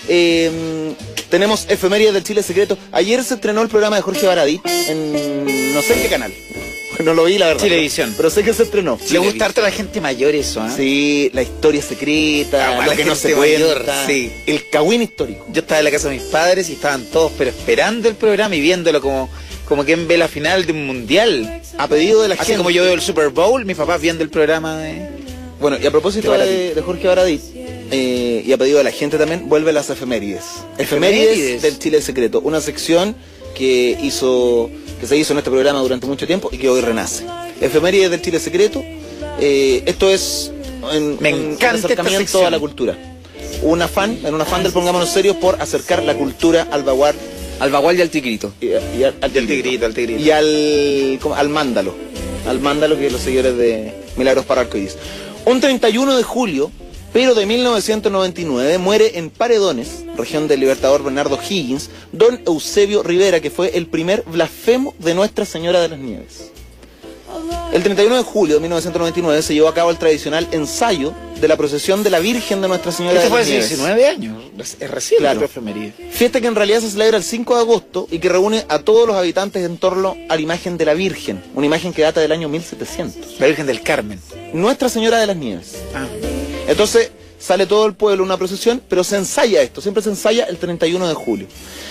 Tenemos efemérides del Chile secreto. Ayer se estrenó el programa de Jorge Baradit en no sé en qué canal. No lo vi, la verdad. Chilevisión. Pero sé que se estrenó. Le gusta harto a la gente mayor eso, ¿eh? Sí, la historia secreta, lo que no se cuenta. Sí. El cagüín histórico. Yo estaba en la casa de mis padres y estaban todos pero esperando el programa y viéndolo como quien ve la final de un mundial. A pedido de la Así gente. como yo veo el Super Bowl, mis papás viendo el programa de... Bueno, y a propósito de Jorge Baradit, y a pedido de la gente también, vuelve las efemérides. Efemérides del Chile secreto. Una sección que se hizo en este programa durante mucho tiempo y que hoy renace. Efemérides del Chile secreto. Esto es un acercamiento a la cultura. Un afán del Pongámonos Serios por acercar la cultura al bagual. Al bagual y al tigrito. Al tigrito. Y al mándalo. Al mándalo, que es los seguidores de Milagros para Arcoíris. Un 31 de julio, pero de 1999, muere en Paredones, región del Libertador Bernardo Higgins, don Eusebio Rivera, que fue el primer blasfemo de Nuestra Señora de las Nieves. El 31 de julio de 1999 se llevó a cabo el tradicional ensayo de la procesión de la Virgen de Nuestra Señora de las Nieves. Este fue hace 19 años, es recién, claro. Fiesta que en realidad se celebra el 5 de agosto y que reúne a todos los habitantes en torno a la imagen de la Virgen, una imagen que data del año 1700. La Virgen del Carmen. Nuestra Señora de las Nieves. Ah. Entonces sale todo el pueblo en una procesión, pero se ensaya esto, siempre se ensaya el 31 de julio.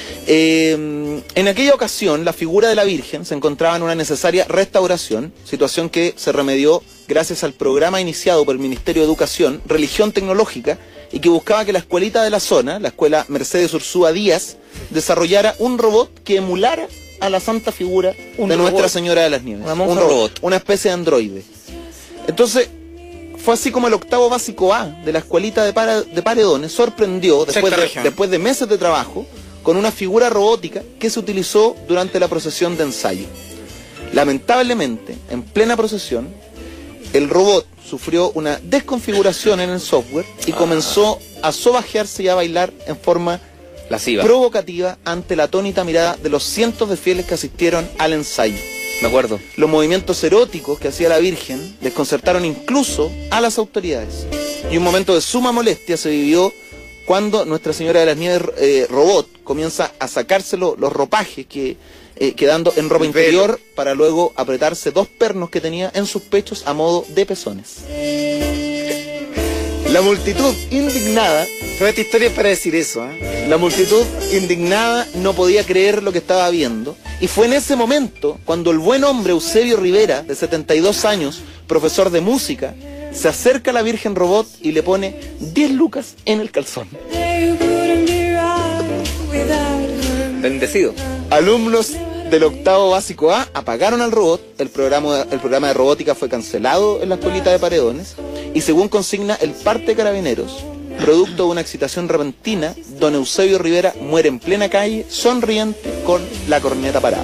En aquella ocasión la figura de la Virgen se encontraba en una necesaria restauración, situación que se remedió gracias al programa iniciado por el Ministerio de Educación, Religión Tecnológica, y que buscaba que la escuelita de la zona, la escuela Mercedes Ursúa Díaz, desarrollara un robot que emulara a la santa figura de Nuestra Señora de las Nieves. Un robot, una especie de androide. Entonces, fue así como el octavo básico A de la escuelita de Paredones sorprendió, después de meses de trabajo, con una figura robótica que se utilizó durante la procesión de ensayo. Lamentablemente, en plena procesión, el robot sufrió una desconfiguración en el software y comenzó a sobajearse y a bailar en forma lasciva, provocativa ante la atónita mirada de los cientos de fieles que asistieron al ensayo. Me acuerdo. Los movimientos eróticos que hacía la Virgen desconcertaron incluso a las autoridades. Y un momento de suma molestia se vivió cuando Nuestra Señora de las Nieves robot comienza a sacarse los ropajes quedando en ropa interior para luego apretarse dos pernos que tenía en sus pechos a modo de pezones. La multitud indignada... Toda esta historia es para decir eso, ¿eh? La multitud indignada no podía creer lo que estaba viendo, y fue en ese momento cuando el buen hombre Eusebio Rivera, de 72 años, profesor de música, se acerca a la Virgen Robot y le pone 10 lucas en el calzón. Bendecido. Alumnos del octavo básico A apagaron al robot, el programa de robótica fue cancelado en la escuelita de Paredones, y según consigna el parte de Carabineros, producto de una excitación repentina, don Eusebio Rivera muere en plena calle, sonriente, con la corneta parada.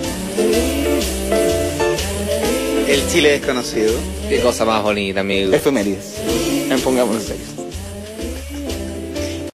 El Chile desconocido. Qué cosa más bonita, amigo. Efemérides. Pongámonos serios.